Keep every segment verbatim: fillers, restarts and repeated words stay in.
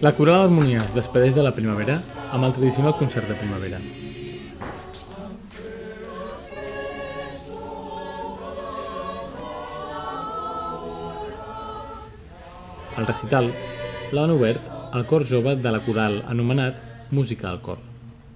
La Coral Harmonia es despedeix de la primavera amb el tradicional concert de primavera. Al recital l'han obert el cor jove de la coral anomenat Música al Cor.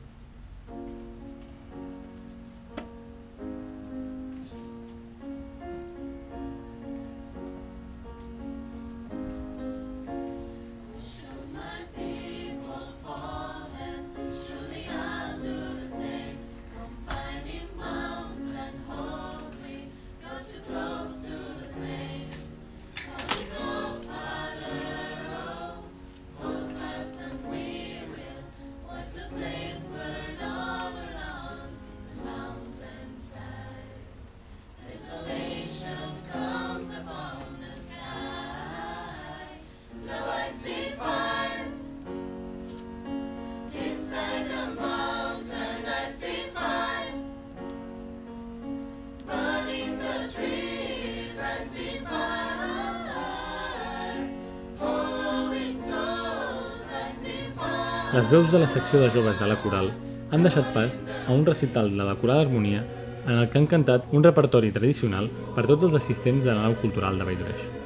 Les veus de la secció de joves de la coral han deixat pas a un recital de la Coral Harmonia en el que han cantat un repertori tradicional per tots els assistents de la nau cultural de Valldoreix.